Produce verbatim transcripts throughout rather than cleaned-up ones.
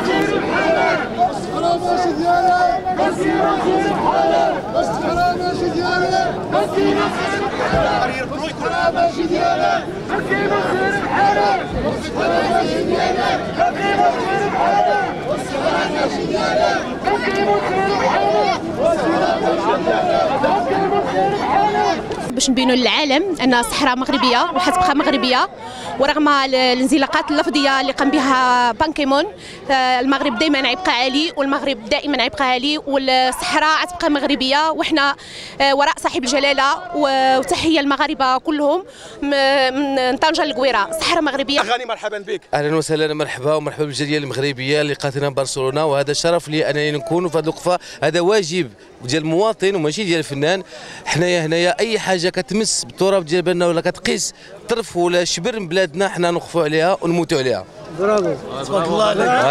باش نبينوا للعالم ان الصحراء مغربيه وحتبقى مغربيه، ورغم الانزلاقات اللفظيه اللي قام بها بان كيمون، المغرب دائما غيبقى عالي، والمغرب دائما غيبقى عالي، والصحراء غتبقى مغربيه، وحنا وراء صاحب الجلاله. وتحيه المغاربه كلهم من طنجه للقويره، الصحراء مغربيه. غاني مرحبا بك. اهلا وسهلا، مرحبا ومرحبا بالجاليه المغربيه اللي قاتلنا ببرشلونه، وهذا شرف لي انني نكون في هذه الوقفه. هذا واجب ديال المواطن وماشي ديال الفنان. حنايا هنايا اي حاجه كتمس بالتراب ديال بلدنا ولا كتقيس طرف ولا شبر من بلادنا حنا نوقفوا عليها ونموتوا عليها. برافو تبارك الله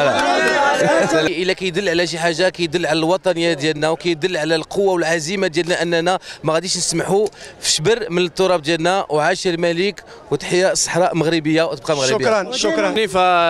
عليك. الا كيدل على شي حاجه كيدل على الوطنيه ديالنا وكيدل على القوه والعزيمه ديالنا اننا ما غاديش نسمحوا في شبر من التراب ديالنا. وعاش الملك، وتحيه الصحراء مغربيه وتبقى مغربيه. شكرا شكرا.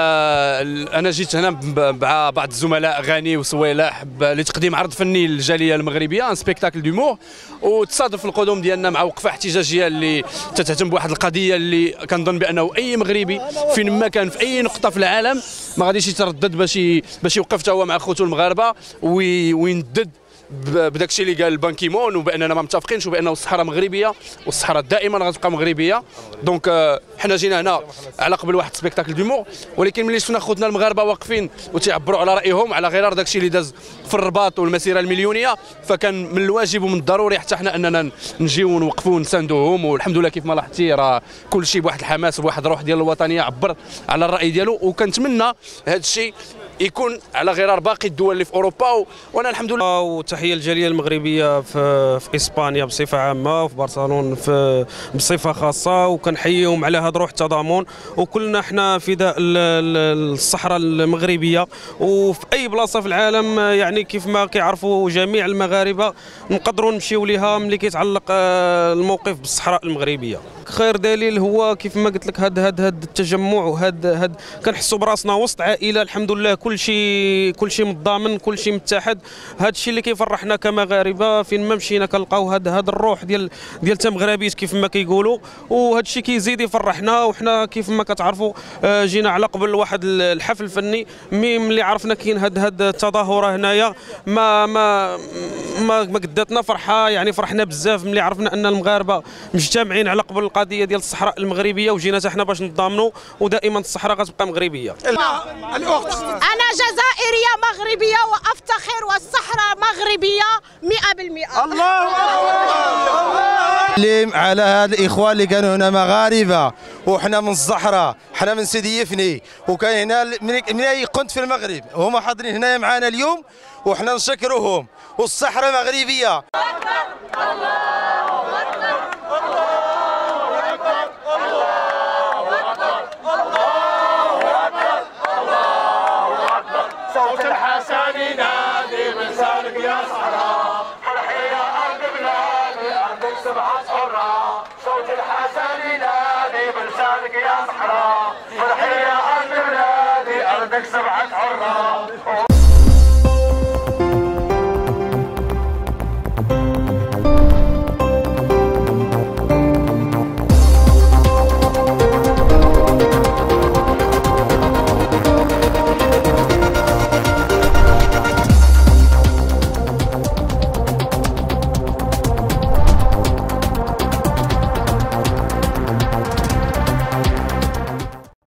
فانا جيت هنا مع بعض الزملاء غاني وصويلح لتقديم عرض فني للجاليه المغربيه، ان سبيكتاكل دومور، وتصادف القدوم ديالنا مع وقفه احتجاجيه اللي تتهتم بواحد القضيه اللي كنظن بانه اي مغربي فين ما كان في اي نقطه في العالم ما غاديش يتردد باش باش يوقف حتى هو مع خوتو المغاربه ويندد بداك الشيء اللي قال بان كيمون، وباننا ما متفقينش، وبانه الصحراء مغربيه والصحراء دائما غتبقى مغربيه. دونك حنا جينا هنا على قبل واحد سبيكتاكل دومور، ولكن ملي شفنا خوتنا المغاربه واقفين وتيعبروا على رايهم على غرار داك الشيء اللي داز في الرباط والمسيره المليونيه، فكان من الواجب ومن الضروري حتى حنا اننا نجيو ونوقفوا ونساندوهم. والحمد لله كيف ما لاحظتي راه كل شيء بواحد الحماس وبواحد الروح ديال الوطنيه عبر على الراي ديالو، وكنتمنى هذا الشيء يكون على غرار باقي الدول اللي في اوروبا. وانا الحمد لله. وتحيه للجاليه المغربيه في في اسبانيا بصفه عامه وفي برشلونه في بصفه خاصه، وكنحييهم على هذا روح التضامن. وكلنا حنا فداء الصحراء المغربيه، وفي اي بلاصه في العالم يعني كيف ما كيعرفوا جميع المغاربه نقدروا نمشيو ليها ملي كيتعلق الموقف بالصحراء المغربيه. خير دليل هو كيف ما قلت لك هاد هاد هاد التجمع، وهاد هاد كنحسوا براسنا وسط عائله الحمد لله، كل شيء كل شيء متضامن، كل شيء متحد. هذا الشيء اللي كيفرحنا كمغاربه، فين ما مشينا كنلقاو هاد هاد الروح ديال ديال تمغربيت كيف ما كيقولوا، وهذا الشيء كيزيد يفرحنا. وحنا كيف ما كتعرفوا جينا على قبل واحد الحفل فني، مي ملي عرفنا كاين هاد هاد التظاهره هنايا ما ما ما, ما قداتنا فرحه، يعني فرحنا بزاف ملي عرفنا ان المغاربه مجتمعين على قبل القضيه ديال الصحراء المغربيه، وجينا حتى حنا باش نضامنوا، ودائما الصحراء غتبقى مغربيه. الاخت أنا جزائرية مغربية وأفتخر، والصحراء مغربية مئة بالمئة. الله أكبر. على هاد الإخوان اللي كانوا هنا مغاربة، وحنا من الصحراء، حنا من سيدي يفني، وكان هنا من كنت في المغرب، هما حاضرين هنا معنا اليوم، وحنا نشكروهم. والصحراء مغربية. صوت الحسن ينادي بلسانك يا صحراء، فرحي يا أرض بلادي أرضك سبعة حرة. صوت الحسن ينادي بلسانك يا صحراء، فرحي يا أرض بلادي أرضك سبعة حرة.